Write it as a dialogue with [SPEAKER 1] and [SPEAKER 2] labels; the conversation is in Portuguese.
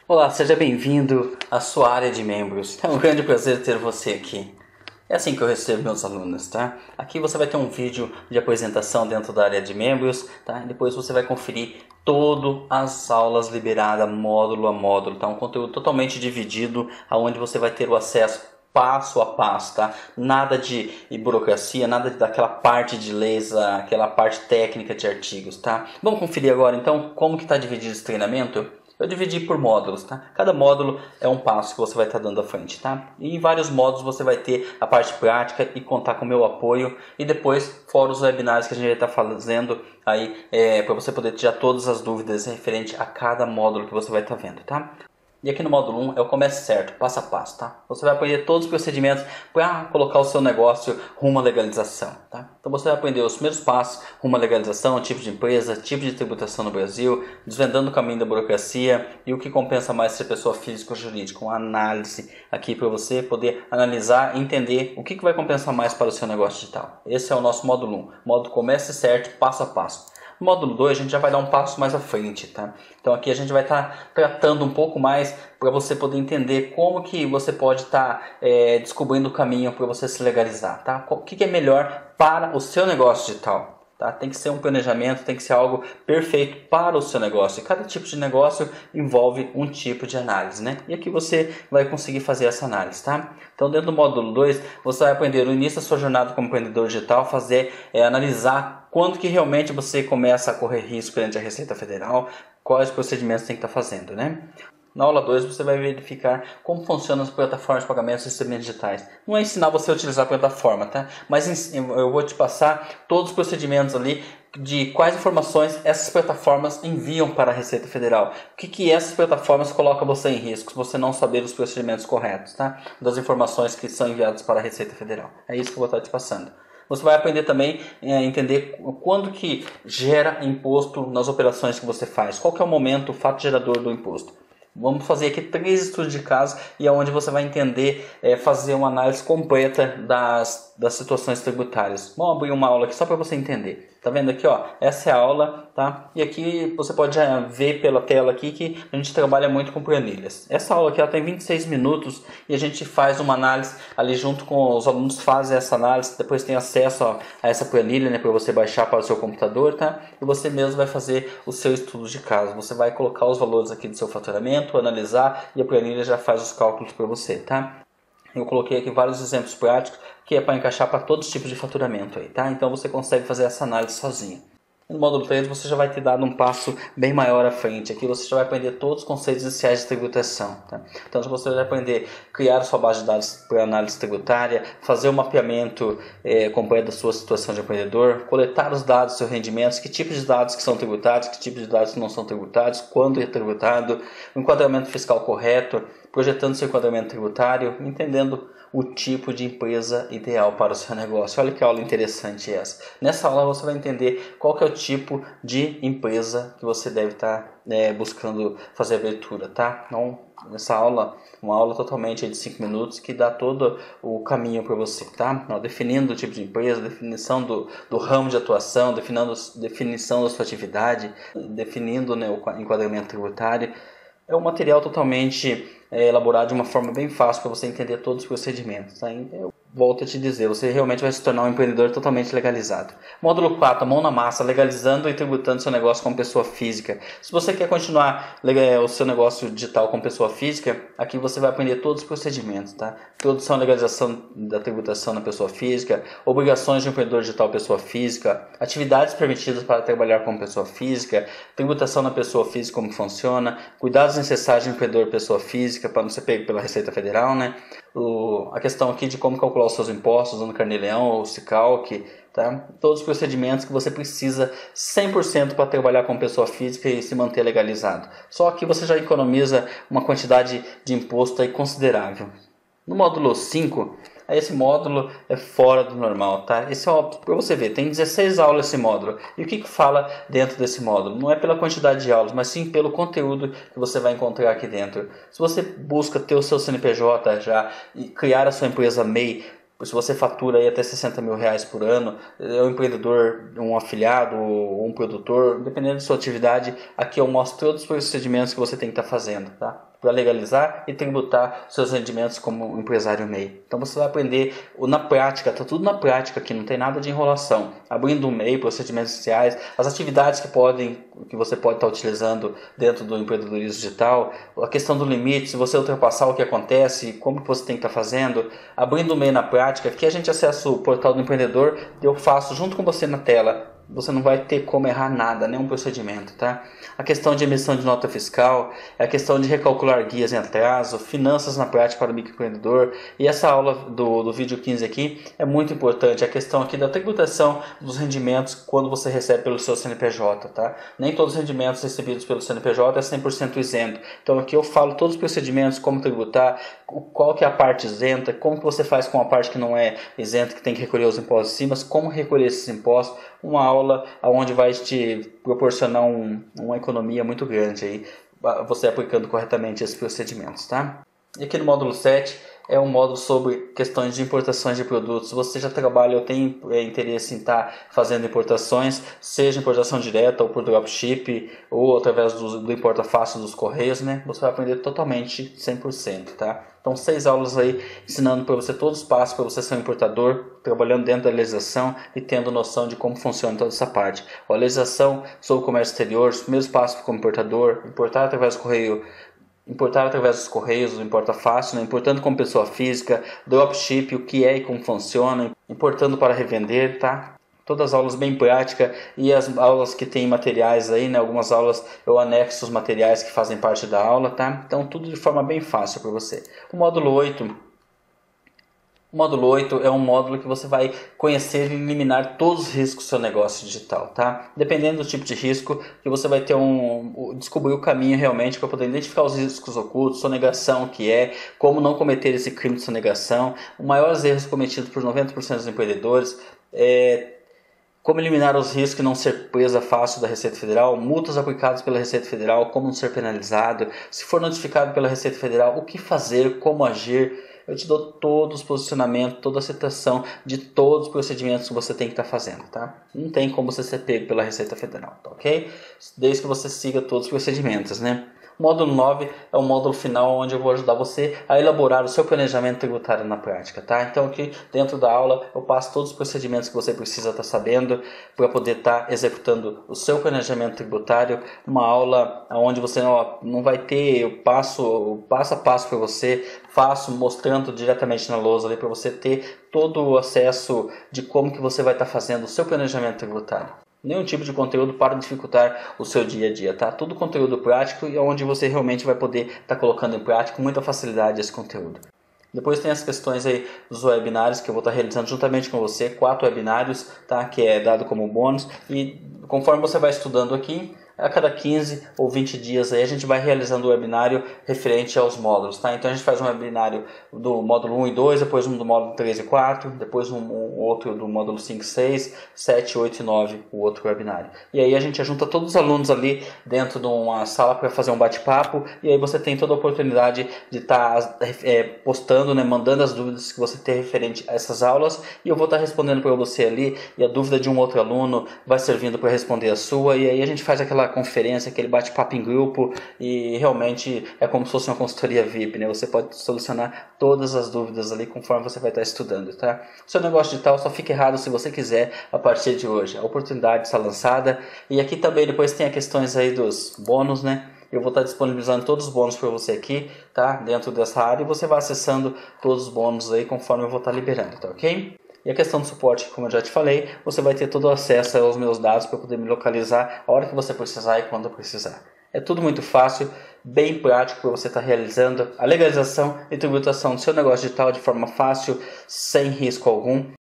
[SPEAKER 1] Olá, seja bem-vindo à sua área de membros. É um grande prazer ter você aqui. É assim que eu recebo meus alunos, tá? Aqui você vai ter um vídeo de apresentação dentro da área de membros, tá? Depois você vai conferir todas as aulas liberadas, módulo a módulo, tá? Um conteúdo totalmente dividido, onde você vai ter o acesso passo a passo, tá? Nada de burocracia, nada daquela parte de leis, aquela parte técnica de artigos, tá? Vamos conferir agora, então, como que está dividido esse treinamento? Eu dividi por módulos, tá? Cada módulo é um passo que você vai estar dando à frente, tá? E em vários módulos você vai ter a parte prática e contar com o meu apoio. E depois, fora os webinários que a gente vai estar fazendo aí, para você poder tirar todas as dúvidas referente a cada módulo que você vai estar vendo, tá? E aqui no módulo 1 é o comece certo, passo a passo, tá? Você vai aprender todos os procedimentos para colocar o seu negócio rumo à legalização, tá? Então você vai aprender os primeiros passos rumo à legalização, tipo de empresa, tipo de tributação no Brasil, desvendando o caminho da burocracia e o que compensa mais ser pessoa física ou jurídica, uma análise aqui para você poder analisar e entender o que vai compensar mais para o seu negócio digital. Esse é o nosso módulo 1, módulo comece certo, passo a passo. No módulo 2 a gente já vai dar um passo mais à frente, tá? Então aqui a gente vai estar tratando um pouco mais para você poder entender como que você pode estar descobrindo o caminho para você se legalizar, tá? O que é melhor para o seu negócio digital. Tá? Tem que ser um planejamento, tem que ser algo perfeito para o seu negócio. E cada tipo de negócio envolve um tipo de análise, né? E aqui você vai conseguir fazer essa análise, tá? Então dentro do módulo 2, você vai aprender no início da sua jornada como empreendedor digital, analisar quando que realmente você começa a correr risco perante a Receita Federal, quais procedimentos tem que estar fazendo, né? Na aula 2 você vai verificar como funcionam as plataformas de pagamento e sistemas digitais. Não é ensinar você a utilizar a plataforma, tá? Mas eu vou te passar todos os procedimentos ali de quais informações essas plataformas enviam para a Receita Federal. O que essas plataformas colocam você em risco se você não saber os procedimentos corretos, tá? Das informações que são enviadas para a Receita Federal. É isso que eu vou estar te passando. Você vai aprender também a entender quando que gera imposto nas operações que você faz. Qual que é o momento, o fato gerador do imposto. Vamos fazer aqui 3 estudos de caso e é onde você vai entender, fazer uma análise completa das situações tributárias. Vamos abrir uma aula aqui só para você entender. Tá vendo aqui, ó? Essa é a aula, tá? E aqui você pode já ver pela tela aqui que a gente trabalha muito com planilhas. Essa aula aqui ela tem 26 minutos e a gente faz uma análise ali junto com os alunos, fazem essa análise, depois tem acesso a essa planilha, né, para você baixar para o seu computador, tá? E você mesmo vai fazer o seu estudo de caso. Você vai colocar os valores aqui do seu faturamento, analisar e a planilha já faz os cálculos para você, tá? Eu coloquei aqui vários exemplos práticos que é para encaixar para todos os tipos de faturamento aí, tá? Então você consegue fazer essa análise sozinho. No módulo 3 você já vai ter dado um passo bem maior à frente. Aqui você já vai aprender todos os conceitos iniciais de tributação, tá? Então você vai aprender a criar a sua base de dados para análise tributária, fazer o mapeamento completo da sua situação de empreendedor, coletar os dados dos seus rendimentos, que tipos de dados que são tributários, que tipos de dados que não são tributários, quando é tributado, o enquadramento fiscal correto, projetando seu enquadramento tributário, entendendo o tipo de empresa ideal para o seu negócio. Olha que aula interessante essa. Nessa aula você vai entender qual que é o tipo de empresa que você deve estar buscando fazer abertura, tá? Então, nessa aula, uma aula totalmente de 5 minutos que dá todo o caminho para você, tá? Definindo o tipo de empresa, definição do ramo de atuação, definição da sua atividade, definindo, né, o enquadramento tributário. É um material totalmente elaborado de uma forma bem fácil para você entender todos os procedimentos. Tá? Eu volto a te dizer, você realmente vai se tornar um empreendedor totalmente legalizado. Módulo 4, a mão na massa, legalizando e tributando seu negócio como pessoa física. Se você quer continuar o seu negócio digital como pessoa física, aqui você vai aprender todos os procedimentos. Tá? Introdução e legalização da tributação na pessoa física, obrigações de um empreendedor digital pessoa física, atividades permitidas para trabalhar como pessoa física, tributação na pessoa física, como funciona, cuidados necessários de um empreendedor pessoa física, para não ser pego pela Receita Federal, né? A questão aqui de como calcular os seus impostos usando Carnê-Leão ou Sicalc, tá? Todos os procedimentos que você precisa 100% para trabalhar como pessoa física e se manter legalizado. Só que você já economiza uma quantidade de imposto aí considerável. No módulo 5, esse módulo é fora do normal, tá? Esse é para você ver, tem 16 aulas esse módulo. E o que fala dentro desse módulo? Não é pela quantidade de aulas, mas sim pelo conteúdo que você vai encontrar aqui dentro. Se você busca ter o seu CNPJ já e criar a sua empresa MEI, se você fatura aí até 60 mil reais por ano, é um empreendedor, um afiliado ou um produtor, dependendo da sua atividade, aqui eu mostro todos os procedimentos que você tem que estar fazendo, tá? para legalizar e tributar seus rendimentos como empresário MEI. Então você vai aprender na prática, está tudo na prática aqui, não tem nada de enrolação. Abrindo um MEI, procedimentos sociais, as atividades que você pode estar utilizando dentro do empreendedorismo digital, a questão do limite, se você ultrapassar o que acontece, como que você tem que estar fazendo. Abrindo um MEI na prática, aqui a gente acessa o portal do empreendedor e eu faço junto com você na tela. Você não vai ter como errar nada, nenhum procedimento, tá? A questão de emissão de nota fiscal, a questão de recalcular guias em atraso, finanças na prática para o microempreendedor. E essa aula do vídeo 15 aqui é muito importante, a questão aqui da tributação dos rendimentos quando você recebe pelo seu CNPJ, tá? Nem todos os rendimentos recebidos pelo CNPJ é 100% isento. Então aqui eu falo todos os procedimentos, como tributar, qual que é a parte isenta, como que você faz com a parte que não é isenta, que tem que recolher os impostos acima, como recolher esses impostos. Uma aula onde vai te proporcionar uma economia muito grande aí, você aplicando corretamente esses procedimentos, tá? E aqui no módulo 7 é um módulo sobre questões de importações de produtos. Você já trabalha ou tem interesse em estar fazendo importações, seja importação direta ou por dropship ou através do Importa Fácil dos Correios, né? Você vai aprender totalmente 100%, tá? Então 6 aulas aí ensinando para você todos os passos para você ser um importador, trabalhando dentro da legislação e tendo noção de como funciona toda essa parte. A legislação sobre o comércio exterior, os primeiros passos como importador, importar através do correio, importar através dos correios, o Importa Fácil, né? Importando como pessoa física, dropship, o que é e como funciona, importando para revender, tá? Todas as aulas bem práticas e as aulas que tem materiais aí, né? Algumas aulas eu anexo os materiais que fazem parte da aula, tá? Então tudo de forma bem fácil para você. O módulo 8 é um módulo que você vai conhecer e eliminar todos os riscos do seu negócio digital, tá? Dependendo do tipo de risco, que você vai ter descobrir o caminho realmente para poder identificar os riscos ocultos, sonegação, que é, como não cometer esse crime de sonegação. Os maiores erros cometidos por 90% dos empreendedores é como eliminar os riscos e não ser presa fácil da Receita Federal, multas aplicadas pela Receita Federal, como não ser penalizado, se for notificado pela Receita Federal, o que fazer, como agir. Eu te dou todos os posicionamentos, toda a citação de todos os procedimentos que você tem que estar fazendo, tá? Não tem como você ser pego pela Receita Federal, tá ok? Desde que você siga todos os procedimentos, né? O módulo 9 é o módulo final onde eu vou ajudar você a elaborar o seu planejamento tributário na prática, tá? Então aqui dentro da aula eu passo todos os procedimentos que você precisa estar sabendo para poder estar executando o seu planejamento tributário. Uma aula onde você não vai ter o passo a passo para você, faço mostrando diretamente na lousa ali para você ter todo o acesso de como que você vai estar fazendo o seu planejamento tributário. Nenhum tipo de conteúdo para dificultar o seu dia a dia, tá? Tudo conteúdo prático e onde você realmente vai poder estar colocando em prática com muita facilidade esse conteúdo. Depois tem as questões aí dos webinários que eu vou estar realizando juntamente com você, 4 webinários, tá? Que é dado como bônus e conforme você vai estudando aqui, a cada 15 ou 20 dias aí a gente vai realizando o webinário referente aos módulos, tá? Então a gente faz um webinário do módulo 1 e 2, depois um do módulo 3 e 4, depois um outro do módulo 5 e 6, 7, 8 e 9, o outro webinário. E aí a gente junta todos os alunos ali dentro de uma sala para fazer um bate-papo e aí você tem toda a oportunidade de estar postando, né, mandando as dúvidas que você tem referente a essas aulas e eu vou estar respondendo para você ali e a dúvida de um outro aluno vai servindo para responder a sua e aí a gente faz aquela conferência, aquele bate-papo em grupo e realmente é como se fosse uma consultoria VIP, né? Você pode solucionar todas as dúvidas ali conforme você vai estar estudando, tá? O seu negócio digital só fica errado se você quiser a partir de hoje. A oportunidade está lançada e aqui também depois tem as questões aí dos bônus, né? Eu vou estar disponibilizando todos os bônus para você aqui, tá? Dentro dessa área e você vai acessando todos os bônus aí conforme eu vou estar liberando, tá ok? E a questão do suporte, como eu já te falei, você vai ter todo o acesso aos meus dados para poder me localizar a hora que você precisar e quando precisar. É tudo muito fácil, bem prático para você estar realizando a legalização e tributação do seu negócio digital de forma fácil, sem risco algum.